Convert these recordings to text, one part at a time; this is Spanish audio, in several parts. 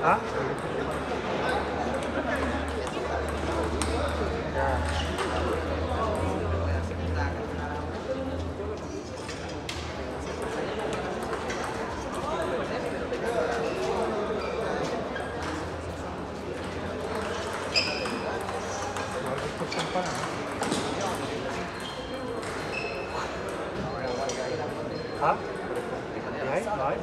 ¿Ah? ¿Ah? Đấy, nói.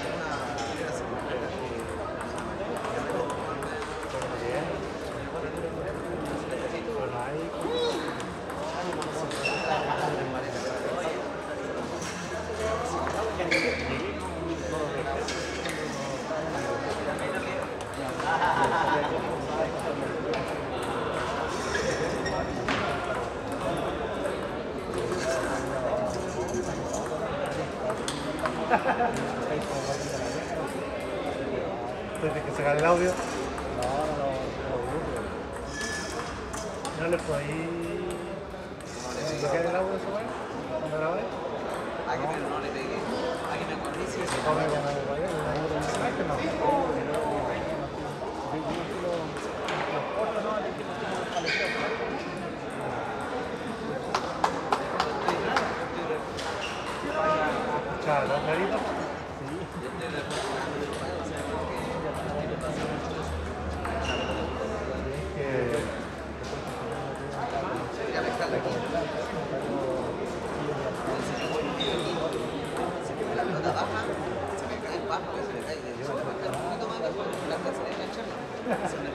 Desde que sacar el audio. No le podí bloquear el audio a ese güey cuando grabé. A que no le pegué, a que me corrí si se Come cuando me vaya, que no. ¿Escuchaba la clarita? la pelota baja, se me cae bajo, se me cae, se me cae un poquito más abajo, la alcanza a engancharla. Se me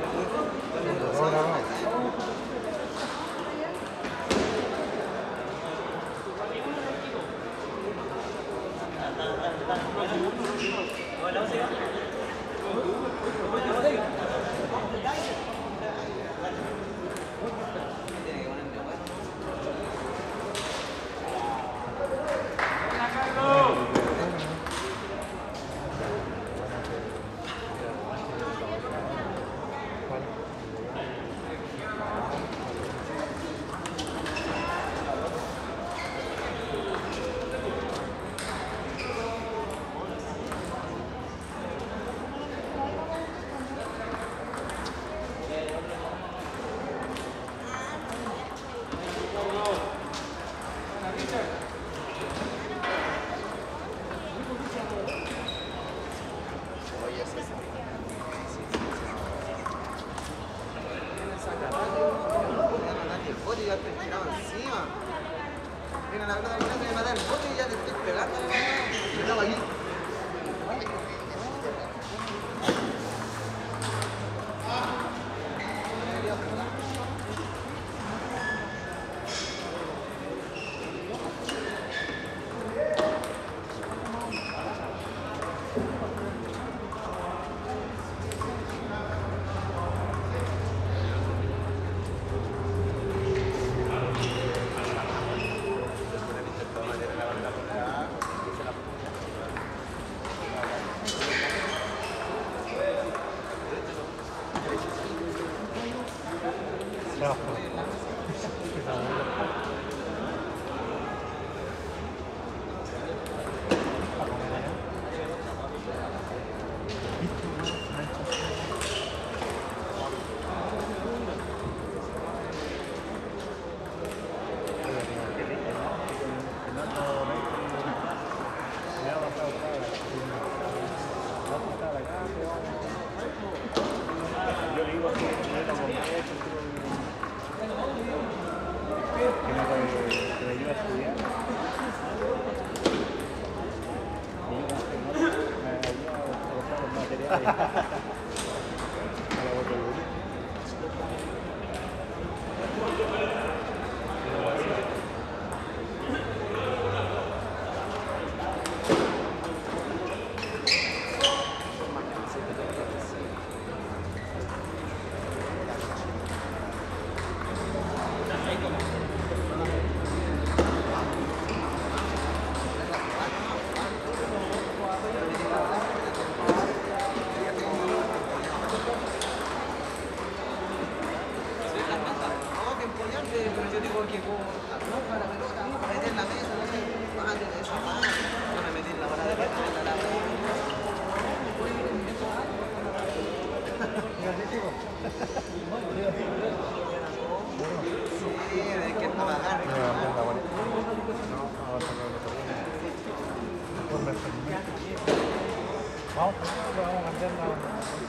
Vamos, vamos a cambiar la...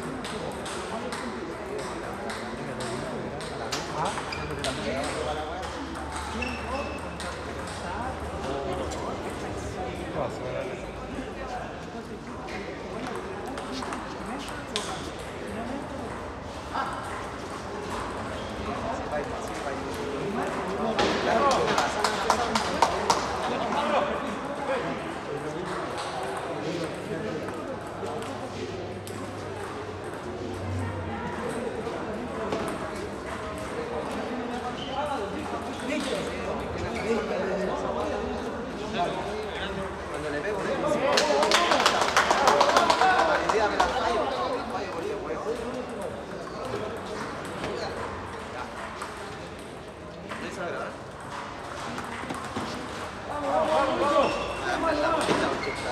Cuando le pego, le idea me la fallo, boludo, huevo. ¿Quieres saber ahora? La bolita,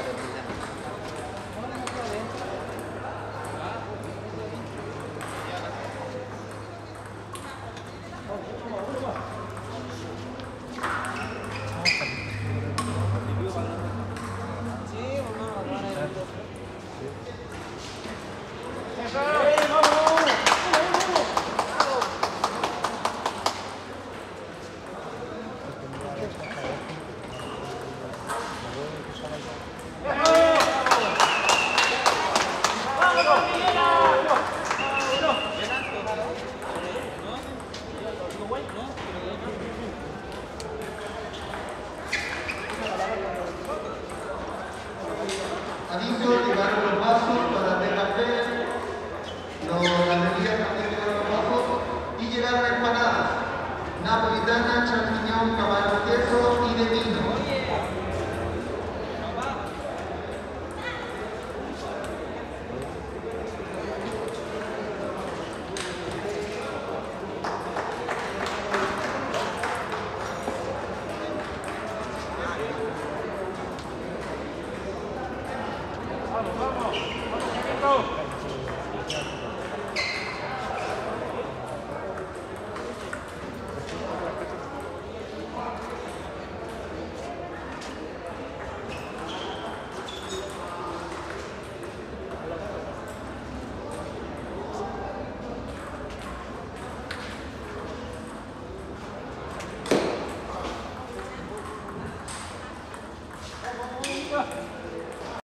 Aviso, llegaron los vasos para el café, las bebidas también llegaron los vasos y llegaron empanadas, napolitana, champiñón, camarón, queso y de vino. Vamos, vamos, vamos,